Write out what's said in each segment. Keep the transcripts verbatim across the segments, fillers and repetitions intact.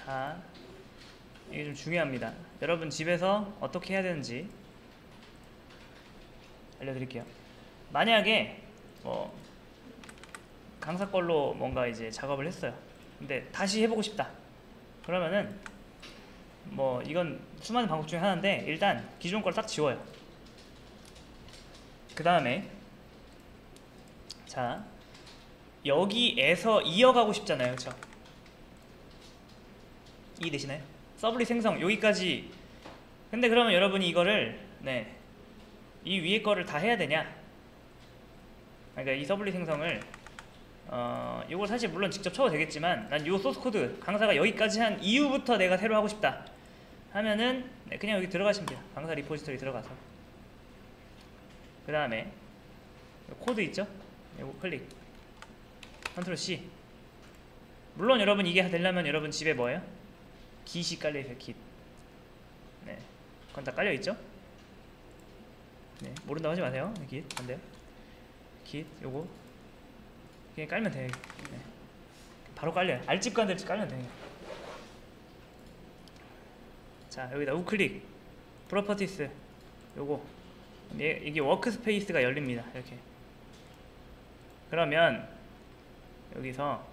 자, 이게 좀 중요합니다. 여러분 집에서 어떻게 해야 되는지 알려드릴게요. 만약에 뭐 강사 걸로 뭔가 이제 작업을 했어요. 근데 다시 해보고 싶다. 그러면은 뭐 이건 수많은 방법 중에 하나인데 일단 기존 걸 딱 지워요. 그 다음에 자 여기에서 이어가고 싶잖아요, 그쵸? 이해되시나요? 서블릿 생성 여기까지. 근데 그러면 여러분이 이거를 네, 이 위에 거를 다 해야 되냐? 그러니까 이 서블릿 생성을 어 이걸 사실 물론 직접 쳐도 되겠지만 난 요 소스 코드 강사가 여기까지 한 이후부터 내가 새로 하고 싶다 하면은 네, 그냥 여기 들어가시면 돼요. 강사 리포지터리 들어가서 그 다음에 코드 있죠? 이거 클릭 컨트롤 C. 물론 여러분 이게 되려면 여러분 집에 뭐예요? 깃이 깔려있어요. 깃. 네, 그건 다 깔려있죠? 네, 모른다고 하지 마세요. 깃, 안 돼요. 깃, 요거 그냥 깔면 돼요. 네. 바로 깔려요. 알집과 안 될집 깔면 돼요. 자, 여기다 우클릭 프로퍼티스 요거 이게 워크스페이스가 열립니다. 이렇게. 그러면 여기서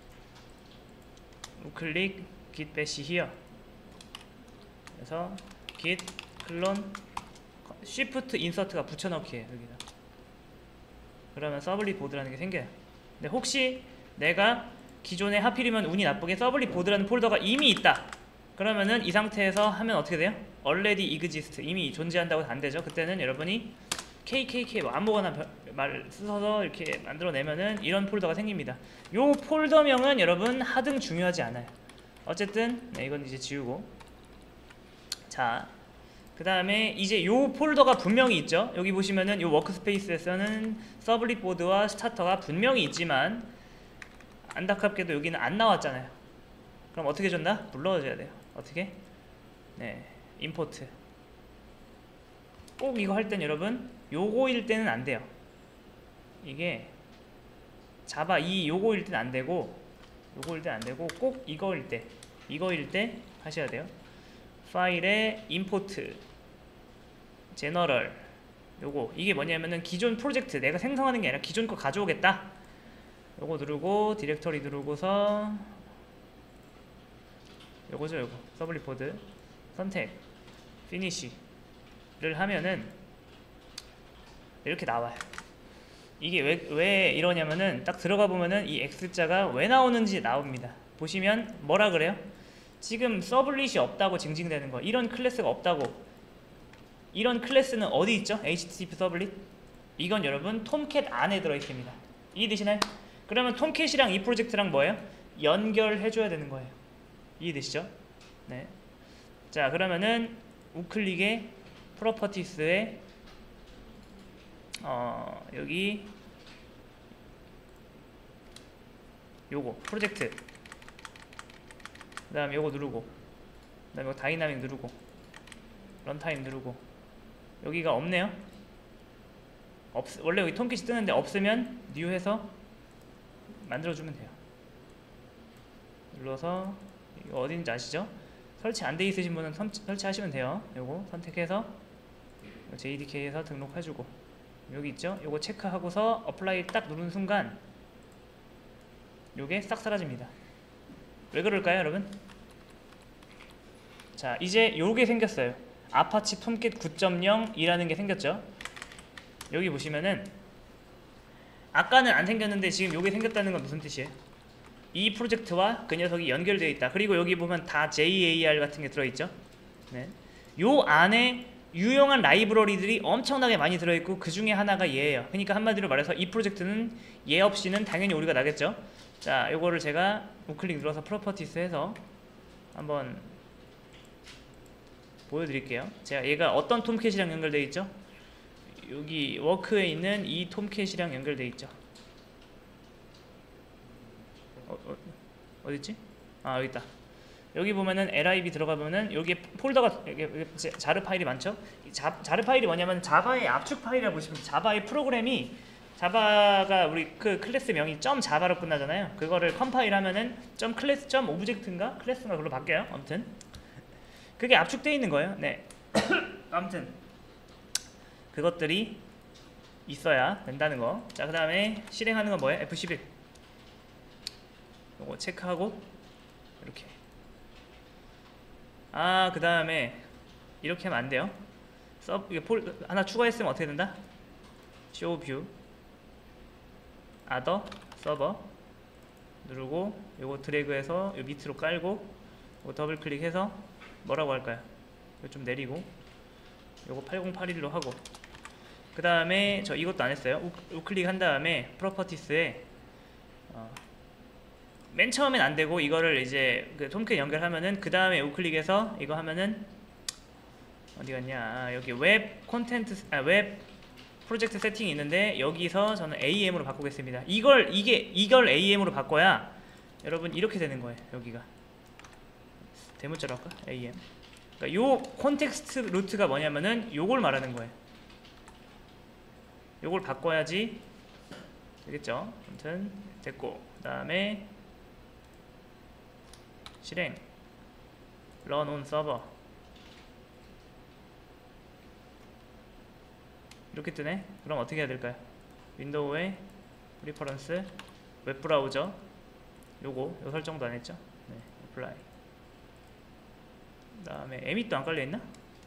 우클릭 git bash here 그래서 git clone shift insert가 붙여넣기예요. 여기다. 그러면 서블릿 보드라는 게 생겨요. 근데 혹시 내가 기존에 하필이면 운이 나쁘게 서블릿 보드라는 폴더가 이미 있다. 그러면은 이 상태에서 하면 어떻게 돼요? already exist 이미 존재한다고 안 되죠. 그때는 여러분이 케이케이케이 뭐 아무거나 말 써서 이렇게 만들어내면은 이런 폴더가 생깁니다. 요 폴더명은 여러분 하등 중요하지 않아요. 어쨌든 네, 이건 이제 지우고 자 그 다음에 이제 요 폴더가 분명히 있죠. 여기 보시면은 요 워크스페이스에서는 서블릿 보드와 스타터가 분명히 있지만 안타깝게도 여기는 안 나왔잖아요. 그럼 어떻게 줬나? 불러줘야 돼요. 어떻게? 네, 임포트. 꼭 이거 할 땐 여러분 요거일 때는 안 돼요. 이게 자바 이 요거일 때는 안 되고 요거일 때는 안 되고 꼭 이거일 때 이거일 때 하셔야 돼요. 파일에 임포트 제너럴 요거 이게 뭐냐면은 기존 프로젝트 내가 생성하는 게 아니라 기존 거 가져오겠다. 요거 누르고 디렉터리 누르고서 요거죠. 요거 서블릿 보드 선택 피니쉬를 하면은 이렇게 나와요. 이게 왜, 왜 이러냐면은 딱 들어가 보면은 이 X자가 왜 나오는지 나옵니다. 보시면 뭐라 그래요? 지금 서블릿이 없다고 징징대는 거. 이런 클래스가 없다고. 이런 클래스는 어디 있죠? 에이치티티피 서블릿. 이건 여러분 톰캣 안에 들어있습니다. 이해되시나요? 그러면 톰캣이랑 이 프로젝트랑 뭐예요? 연결해줘야 되는 거예요. 이해되시죠? 네. 자 그러면은 우클릭에 프로퍼티스에 어 여기 요거 프로젝트 그 다음에 요거 누르고 그 다음에 요거 다이나믹 누르고 런타임 누르고 여기가 없네요. 없, 원래 여기 톰캣이 뜨는데 없으면 뉴 해서 만들어주면 돼요. 눌러서 이거 어딘지 아시죠? 설치 안 돼 있으신 분은 선, 설치하시면 돼요. 요거 선택해서 제이디케이에서 등록해주고 여기 있죠? 요거 체크하고서 어플라이 딱 누르는 순간 요게 싹 사라집니다. 왜 그럴까요, 여러분? 자, 이제 요게 생겼어요. 아파치 톰캣 구 점 영이라는 게 생겼죠? 여기 보시면은 아까는 안 생겼는데 지금 요게 생겼다는 건 무슨 뜻이에요? 이 프로젝트와 그 녀석이 연결되어 있다. 그리고 여기 보면 다 제이에이알 같은 게 들어있죠? 네. 요 안에 유용한 라이브러리들이 엄청나게 많이 들어있고 그 중에 하나가 얘예요. 그러니까 한마디로 말해서 이 프로젝트는 얘 없이는 당연히 오류가 나겠죠. 자, 요거를 제가 우클릭 눌러서 프로퍼티스 해서 한번 보여드릴게요. 제가 얘가 어떤 톰캣이랑 연결되어 있죠? 여기 워크에 있는 이 톰캣이랑 연결되어 있죠. 어, 어, 어딨지? 아, 여기 있다. 여기 보면은 엘아이비 들어가 보면은 여기 폴더가 여기, 여기 자르 파일이 많죠? 자, 자르 파일이 뭐냐면 자바의 압축 파일이라고 보시면 자바의 프로그램이 자바가 우리 그 클래스 명이 점 자바로 끝나잖아요. 그거를 컴파일 하면은 점 클래스 점 오브젝트인가 클래스인가 그걸로 바뀌어요. 아무튼 그게 압축되어 있는 거예요. 네. 아무튼 그것들이 있어야 된다는 거. 자, 그 다음에 실행하는 건 뭐예요? 에프 십일. 요거 체크하고 이렇게. 아, 그 다음에 이렇게 하면 안 돼요. 서 이게 폴 하나 추가했으면 어떻게 된다? show view other server 누르고 요거 드래그해서 요 밑으로 깔고 요거 더블 클릭해서 뭐라고 할까요? 이거 좀 내리고 요거 팔공팔일로 하고 그 다음에 저 이것도 안 했어요. 우, 우클릭 한 다음에 프로퍼티스에 어, 맨 처음엔 안 되고 이거를 이제 그 톰캣 연결하면은 그 다음에 우클릭해서 이거 하면은 어디 갔냐? 아, 여기 웹 콘텐트 아, 웹 프로젝트 세팅이 있는데 여기서 저는 에이엠으로 바꾸겠습니다. 이걸 이게 이걸 에이엠으로 바꿔야 여러분 이렇게 되는 거예요. 여기가 대문자로 할까? 에이엠. 그러니까 요 콘텍스트 루트가 뭐냐면은 요걸 말하는 거예요. 요걸 바꿔야지 되겠죠? 아무튼 됐고 그다음에 실행 run on server 이렇게 뜨네? 그럼 어떻게 해야 될까요? 윈도우에 리퍼런스 웹브라우저 요거 요 설정도 안 했죠? 네, apply. 그 다음에 에밋도 안 깔려있나?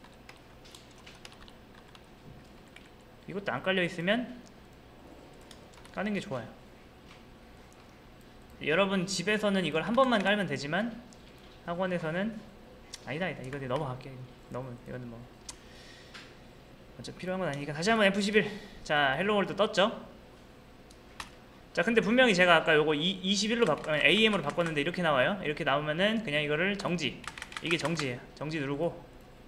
이것도 안 깔려있으면 까는 게 좋아요. 여러분 집에서는 이걸 한 번만 깔면 되지만 학원에서는 아니다 아니다 이거 넘어갈게. 너무 이거는 뭐 어차피 필요한 건 아니니까 다시 한번 에프 십일. 자, 헬로월드 떴죠? 자, 근데 분명히 제가 아까 요거 이십일로 바꿔 에이엠으로 바꿨는데 이렇게 나와요. 이렇게 나오면은 그냥 이거를 정지. 이게 정지예요. 정지 누르고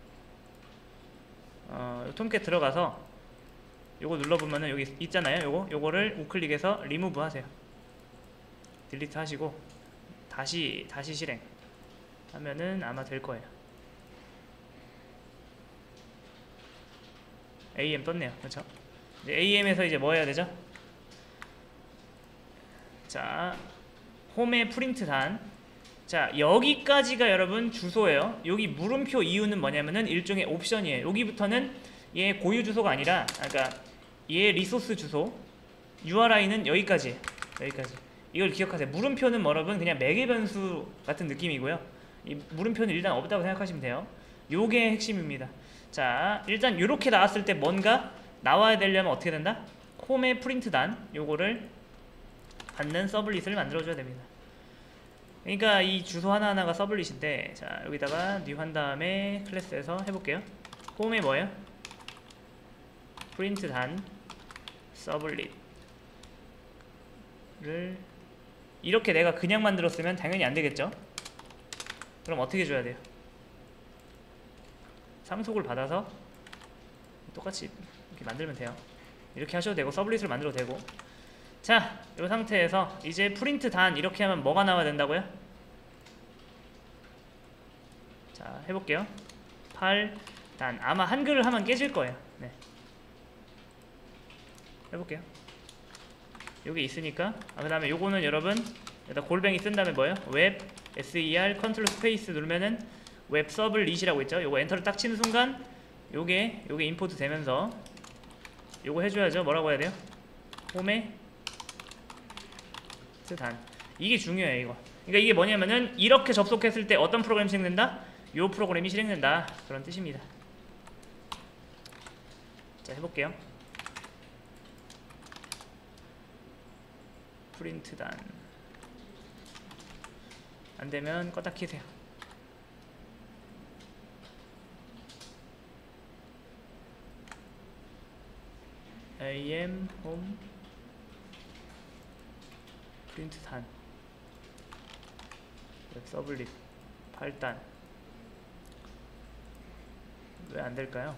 어, 톰캣 들어가서 요거 눌러보면은 여기 있잖아요. 요거 요거를 우클릭해서 리무브 하세요. 딜리트 하시고 다시 다시 실행 하면은 아마 될 거예요. 에이엠 떴네요. 그렇죠? 에이엠에서 이제 뭐 해야 되죠? 자, 홈에 프린트 단. 자, 여기까지가 여러분 주소예요. 여기 물음표 이유는 뭐냐면은 일종의 옵션이에요. 여기부터는 얘 고유 주소가 아니라, 그러니까 얘 리소스 주소, 유알아이는 여기까지, 여기까지. 이걸 기억하세요. 물음표는 뭐 여러분 그냥 매개 변수 같은 느낌이고요. 이 물음표는 일단 없다고 생각하시면 돼요. 요게 핵심입니다. 자, 일단 요렇게 나왔을 때 뭔가 나와야 되려면 어떻게 된다? 홈의 프린트 단 요거를 받는 서블릿을 만들어줘야 됩니다. 그러니까 이 주소 하나하나가 서블릿인데, 자, 여기다가 new 한 다음에 클래스에서 해볼게요. 홈에 뭐예요? 프린트 단 서블릿을 이렇게 내가 그냥 만들었으면 당연히 안 되겠죠? 그럼 어떻게 줘야 돼요? 상속을 받아서 똑같이 이렇게 만들면 돼요. 이렇게 하셔도 되고 서블릿을 만들어도 되고. 자, 이 상태에서 이제 프린트 단 이렇게 하면 뭐가 나와야 된다고요? 자, 해볼게요. 팔 단 아마 한글을 하면 깨질 거예요. 네. 해볼게요. 여기 있으니까. 아, 그 다음에 요거는 여러분 여기다 골뱅이 쓴 다음에 뭐예요? 웹 ser 컨트롤 스페이스 누르면은 웹 서블릿이라고 있죠. 요거 엔터를 딱 치는 순간 요게 요게 임포트 되면서 요거 해줘야죠. 뭐라고 해야 돼요? 홈에 단. 이게 중요해요. 이거. 그러니까 이게 뭐냐면은 이렇게 접속했을 때 어떤 프로그램이 실행된다? 요 프로그램이 실행된다. 그런 뜻입니다. 자, 해볼게요. 프린트 단. 안되면 껐다 키세요. am home 프린트 단 웹 서블릿 팔 단. 왜 안될까요?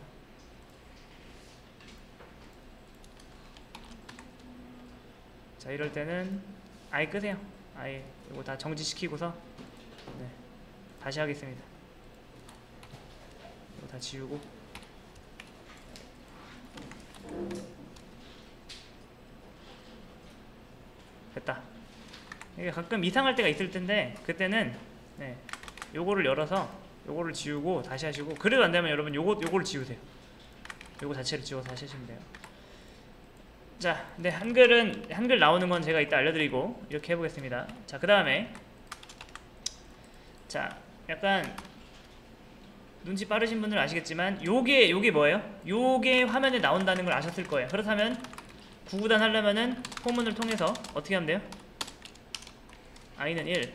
자, 이럴 때는 아예 끄세요. 아예 이거 다 정지시키고서 네, 다시 하겠습니다. 이거 다 지우고 됐다. 이게 가끔 이상할 때가 있을 텐데 그때는 네, 요거를 열어서 요거를 지우고 다시 하시고, 그래도 안 되면 여러분 요거 요거를 지우세요. 요거 자체를 지워서 다시 하시면 돼요. 자, 근데 한글은 한글 나오는 건 제가 이따 알려드리고 이렇게 해보겠습니다. 자, 그 다음에 자, 약간 눈치 빠르신 분들은 아시겠지만 요게 요게 뭐예요? 요게 화면에 나온다는 걸 아셨을 거예요. 그렇다면 구구단 하려면은 포문을 통해서 어떻게 하면 돼요? i는 일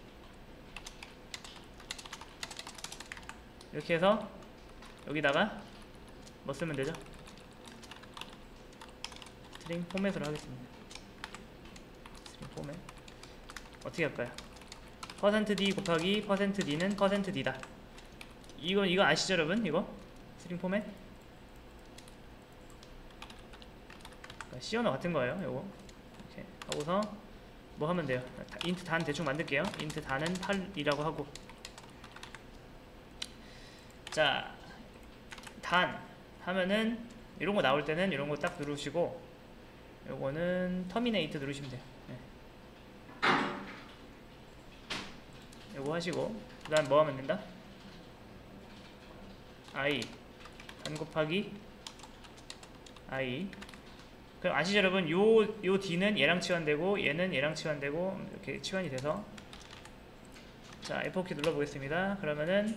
이렇게 해서 여기다가 뭐 쓰면 되죠? 스트링 포맷으로 하겠습니다. 스트링 포맷 어떻게 할까요? 퍼센트.d 곱하기 퍼센트.d는 퍼센트.d다. 이거 이거 아시죠 여러분? 이거 스트링 포맷 시 언어 같은 거예요. 요거 이렇게 하고서 뭐 하면 돼요? 인트 단 대충 만들게요. 인트 단은 팔이라고 하고, 자, 단 하면은 이런 거 나올 때는 이런 거 딱 누르시고, 요거는 터미네이트 누르시면 돼요. 네. 요거 하시고, 그 다음 뭐 하면 된다? i 단 곱하기 i. 그럼 아시죠 여러분? 요, 요 d는 얘랑 치환되고 얘는 얘랑 치환되고 이렇게 치환이 돼서, 자, 에프 오 키 눌러보겠습니다. 그러면은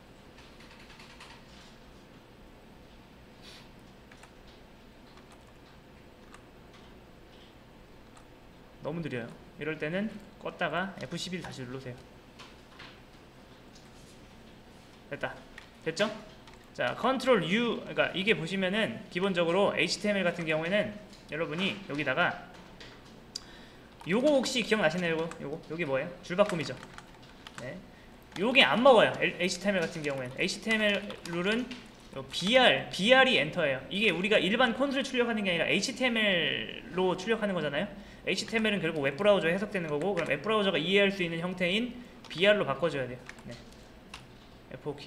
너무 느려요. 이럴 때는 껐다가 에프 십일 다시 누르세요. 됐다. 됐죠? 자, 컨트롤 U, 그러니까 이게 보시면은 기본적으로 에이치 티 엠 엘 같은 경우에는 여러분이 여기다가 요거 혹시 기억나시나요? 요거 요거 여기 뭐예요? 줄바꿈이죠. 네, 요게 안 먹어요. 에이치 티 엠 엘 같은 경우에는 에이치 티 엠 엘 룰은 비알, 비알이 엔터예요. 이게 우리가 일반 콘솔에 출력하는 게 아니라 에이치 티 엠 엘로 출력하는 거잖아요. 에이치 티 엠 엘은 결국 웹브라우저에 해석되는 거고, 그럼 웹브라우저가 이해할 수 있는 형태인 비알로 바꿔줘야 돼요. 네, 에프 오 키.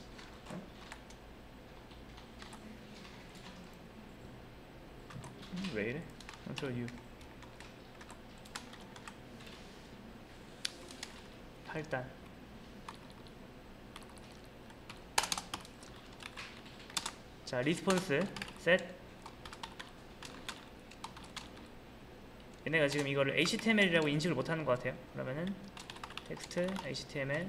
음, 왜 이래? 컨트롤 U. 팔 단. 자, 리스폰스 셋. 얘네가 지금 이거를 에이치 티 엠 엘이라고 인식을 못하는 것 같아요. 그러면은 텍스트 에이치 티 엠 엘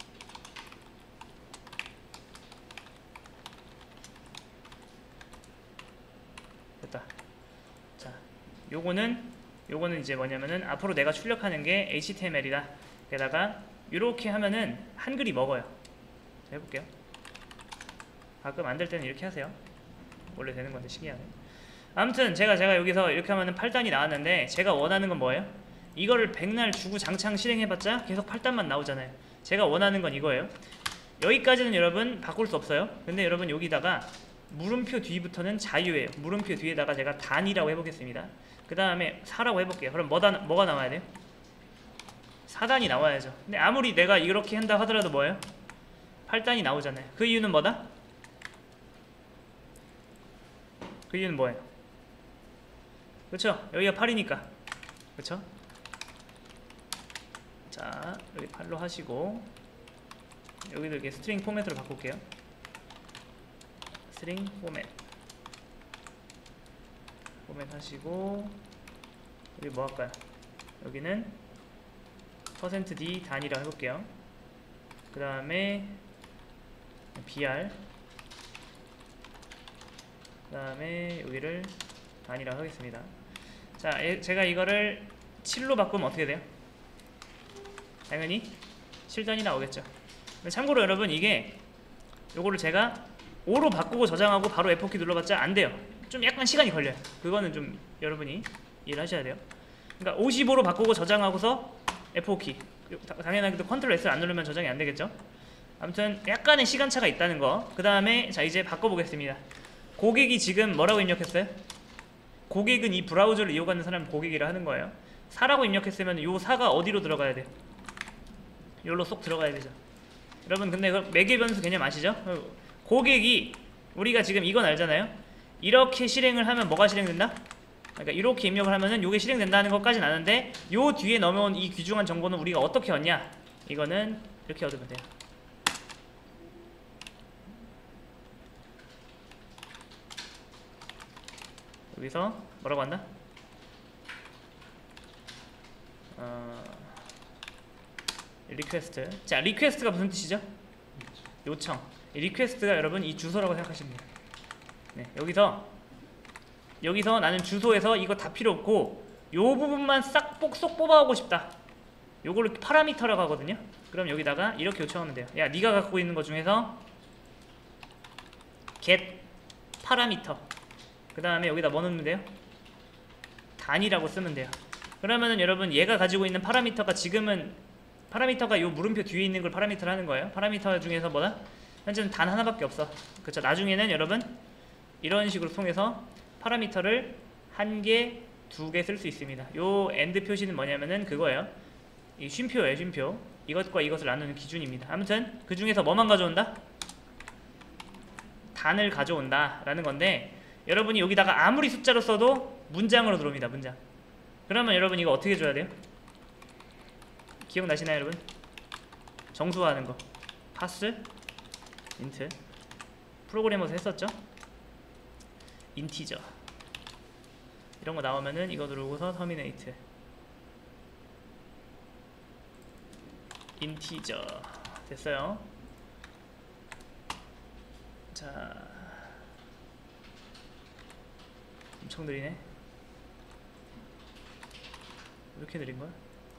됐다. 자, 요거는 요거는 이제 뭐냐면은 앞으로 내가 출력하는 게 에이치 티 엠 엘이다. 게다가 이렇게 하면은 한글이 먹어요. 자, 해볼게요. 가끔 안 될 때는 이렇게 하세요. 원래 되는 건데 신기하네. 아무튼 제가 제가 여기서 이렇게 하면은 팔 단이 나왔는데, 제가 원하는 건 뭐예요? 이거를 백날 주구장창 실행해봤자 계속 팔 단만 나오잖아요. 제가 원하는 건 이거예요. 여기까지는 여러분 바꿀 수 없어요. 근데 여러분 여기다가 물음표 뒤부터는 자유예요. 물음표 뒤에다가 제가 단이라고 해보겠습니다. 그 다음에 사라고 해볼게요. 그럼 뭐다, 뭐가 나와야 돼요? 사 단이 나와야죠. 근데 아무리 내가 이렇게 한다 하더라도 뭐예요? 팔 단이 나오잖아요. 그 이유는 뭐다? 그 이유는 뭐예요? 그쵸? 여기가 팔이니까. 그쵸? 자, 여기 팔로 하시고, 여기도 이렇게 스트링 포맷으로 바꿀게요. 스트링 포맷 포맷 하시고, 여기 뭐 할까요? 여기는 퍼센트.d 단위라 해볼게요. 그 다음에 비알, 그 다음에 여기를 단위라 하겠습니다. 자, 제가 이거를 칠로 바꾸면 어떻게 돼요? 당연히 칠 단이 나오겠죠. 참고로 여러분, 이게 요거를 제가 오로 바꾸고 저장하고 바로 에프 오 키 눌러봤자 안 돼요. 좀 약간 시간이 걸려요. 그거는 좀 여러분이 이해를 하셔야 돼요. 그러니까 오십오로 바꾸고 저장하고서 에프 오 키, 당연하게도 컨트롤 에스를 안 누르면 저장이 안 되겠죠. 아무튼 약간의 시간차가 있다는 거. 그 다음에 자, 이제 바꿔보겠습니다. 고객이 지금 뭐라고 입력했어요? 고객은 이 브라우저를 이용하는 사람이 고객이라 하는 거예요. 사라고 입력했으면 요 사가 어디로 들어가야 돼요? 요로 쏙 들어가야 되죠. 여러분, 근데 그 매개 변수 개념 아시죠? 고객이, 우리가 지금 이건 알잖아요. 이렇게 실행을 하면 뭐가 실행된다? 그러니까 이렇게 입력을 하면은 요게 실행된다는 것까지는 아는데 요 뒤에 넘어온 이 귀중한 정보는 우리가 어떻게 얻냐? 이거는 이렇게 얻으면 돼요. 여기서 뭐라고 한다? 어... 리퀘스트. 자, 리퀘스트가 무슨 뜻이죠? 요청. 이 리퀘스트가 여러분 이 주소라고 생각하시면 돼요. 네, 여기서 여기서 나는 주소에서 이거 다 필요 없고 요 부분만 싹 쏙 뽑아오고 싶다. 요거를 파라미터라고 하거든요. 그럼 여기다가 이렇게 요청하면 돼요. 야, 네가 갖고 있는 것 중에서 get 파라미터. 그 다음에 여기다 뭐 넣으면 돼요? 단위라고 쓰면 돼요. 그러면은 여러분 얘가 가지고 있는 파라미터가 지금은 파라미터가 요 물음표 뒤에 있는 걸 파라미터를 하는 거예요. 파라미터 중에서 뭐다? 현재는 단 하나밖에 없어. 그쵸? 나중에는 여러분 이런 식으로 통해서 파라미터를 한 개, 두 개 쓸 수 있습니다. 요 엔드 표시는 뭐냐면은 그거예요. 이 쉼표예요, 쉼표. 이것과 이것을 나누는 기준입니다. 아무튼 그 중에서 뭐만 가져온다? 단을 가져온다 라는 건데 여러분이 여기다가 아무리 숫자로 써도 문장으로 들어옵니다. 문장. 그러면 여러분 이거 어떻게 줘야 돼요? 기억나시나요 여러분? 정수화하는 거 파스 인트 프로그래머에서 했었죠? 인티저 이런 거 나오면은 이거 누르고서 터미네이트 인티저 됐어요. 자 엄청 느리네. 왜 이렇게 느린거야?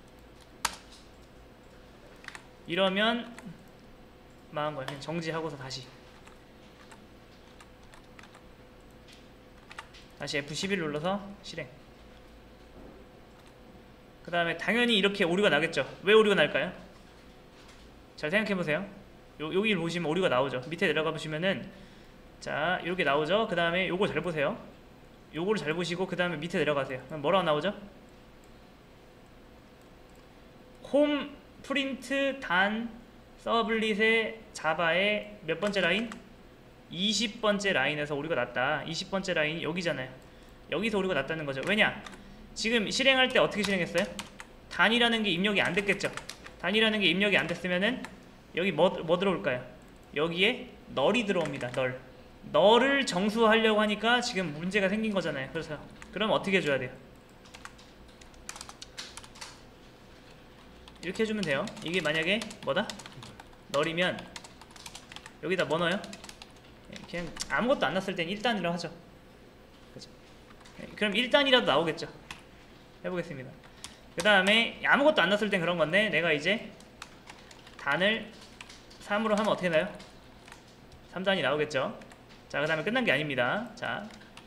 이러면 망한거야. 그냥 정지하고서 다시 다시 에프 십일 눌러서 실행. 그 다음에 당연히 이렇게 오류가 나겠죠. 왜 오류가 날까요? 잘 생각해보세요. 요, 여기 보시면 오류가 나오죠. 밑에 내려가 보시면은 자 이렇게 나오죠. 그 다음에 요거 잘 보세요. 요거를 잘 보시고 그 다음에 밑에 내려가세요. 그럼 뭐라고 나오죠? 홈 프린트 단 서블릿의 자바의 몇 번째 라인? 이십 번째 라인에서 오류가 났다. 이십 번째 라인이 여기잖아요. 여기서 오류가 났다는 거죠. 왜냐? 지금 실행할 때 어떻게 실행했어요? 단이라는 게 입력이 안 됐겠죠. 단이라는 게 입력이 안 됐으면은 여기 뭐, 뭐 들어올까요? 여기에 널이 들어옵니다. 널. 널을 정수하려고 하니까 지금 문제가 생긴 거잖아요. 그래서 그럼 어떻게 해줘야 돼요? 이렇게 해주면 돼요. 이게 만약에 뭐다? 널이면 여기다 뭐 넣어요? 그냥 아무것도 안 났을 땐 일 단이라고 하죠. 그죠? 그럼 일 단이라도 나오겠죠. 해보겠습니다. 그 다음에 아무것도 안 났을 땐 그런 건데 내가 이제 단을 삼으로 하면 어떻게 나요? 삼 단이 나오겠죠. 자, 그 다음에 끝난 게 아닙니다. 자,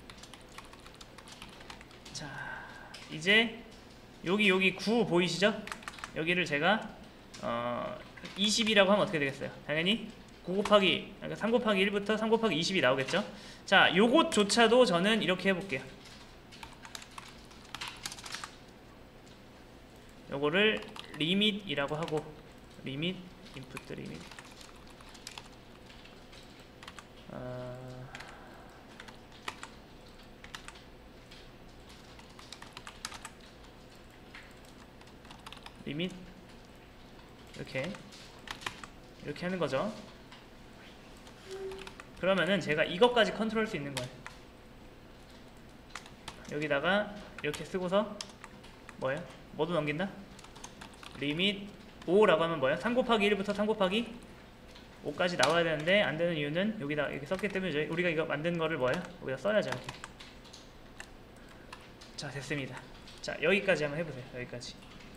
자 이제 여기 여기 구 보이시죠? 여기를 제가 어, 이십이라고 하면 어떻게 되겠어요? 당연히 구 곱하기 그러니까 삼 곱하기 일부터 삼 곱하기 이십이 나오겠죠? 자, 요것조차도 저는 이렇게 해볼게요. 요거를 리밋이라고 하고 리밋 인풋 리밋 어... 리밋 이렇게 이렇게 하는 거죠. 그러면은 제가 이것까지 컨트롤할 수 있는 거예요. 여기다가 이렇게 쓰고서 뭐예요? 뭐도 넘긴다? 리밋 오라고 하면 뭐예요? 삼 곱하기 일부터 삼 곱하기 오까지 나와야 되는데 안 되는 이유는 여기다 이렇게 썼기 때문에 우리가 이거 만든 거를 뭐예요? 여기다 써야죠. 이렇게. 자, 됐습니다. 자, 여기까지 한번 해보세요. 여기까지.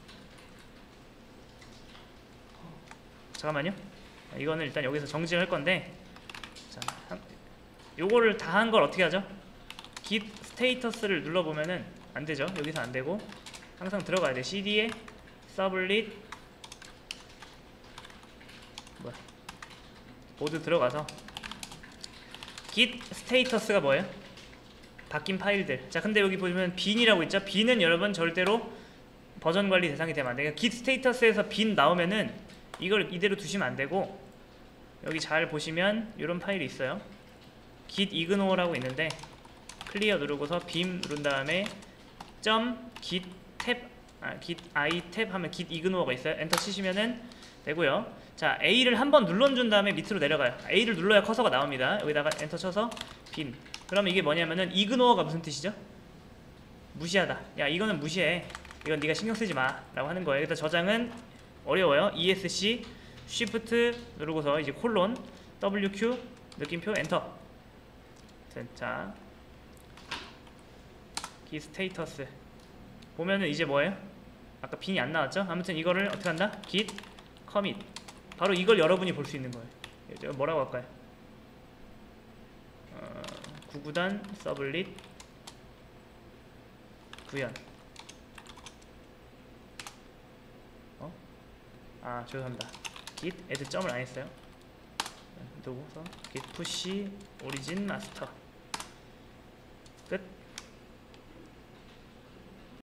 잠깐만요. 이거는 일단 여기서 정지할 건데, 자, 한, 요거를 다 한 걸 어떻게 하죠? git 스테이터스를 눌러보면은 안 되죠. 여기서 안 되고 항상 들어가야 돼. cd에 sublit 뭐야? 모두 들어가서 git 스테이터스가 뭐예요? 바뀐 파일들. 자, 근데 여기 보시면 bin이라고 있죠. bin은 여러분 절대로 버전 관리 대상이 되면 안 돼요. git 스테이터스에서 bin 나오면은 이걸 이대로 두시면 안 되고 여기 잘 보시면 이런 파일이 있어요. git ignore라고 있는데 클리어 누르고서 bin 누른 다음에 점 git 탭 아, git i 탭 하면 git ignore 가 있어요. 엔터 치시면은 되고요. 자, A를 한번 눌러준 다음에 밑으로 내려가요. A를 눌러야 커서가 나옵니다. 여기다가 엔터 쳐서 빈. 그러면 이게 뭐냐면은 ignore가 무슨 뜻이죠? 무시하다. 야, 이거는 무시해. 이건 네가 신경 쓰지 마 라고 하는 거예요. 일단 저장은 어려워요. esc shift 누르고서 이제 콜론 wq 느낌표 엔터. 자, git 스테이터스 보면은 이제 뭐예요? 아까 빈이 안 나왔죠? 아무튼 이거를 어떻게 한다? git commit. 바로 이걸 여러분이 볼 수 있는 거예요. 제가 뭐라고 할까요? 어, 구구단 서블릿 구현. 어? 아, 죄송합니다. git add 점을 안 했어요. 누르고서 git push origin master 끝.